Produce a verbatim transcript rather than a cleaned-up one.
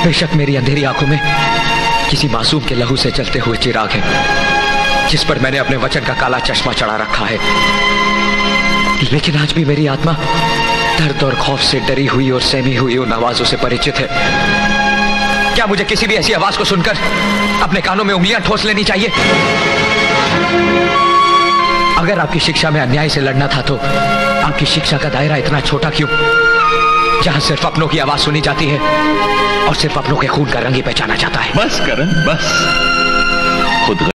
बेशक मेरी अंधेरी आंखों में किसी मासूम के लहू से जलते हुए चिराग है, जिस पर मैंने अपने वचन का काला चश्मा चढ़ा रखा है। लेकिन आज भी मेरी आत्मा दर्द और खौफ से डरी हुई और सहमी हुई उन आवाजों से परिचित है। क्या मुझे किसी भी ऐसी आवाज को सुनकर अपने कानों में उंगलियां ठोस लेनी चाहिए? अगर आपकी शिक्षा में अन्याय से लड़ना था तो आपकी शिक्षा का दायरा इतना छोटा क्यों, जहां सिर्फ अपनों की आवाज सुनी जाती है और सिर्फ अपनों के खून का रंग ही पहचाना जाता है? बस करण, बस। खुद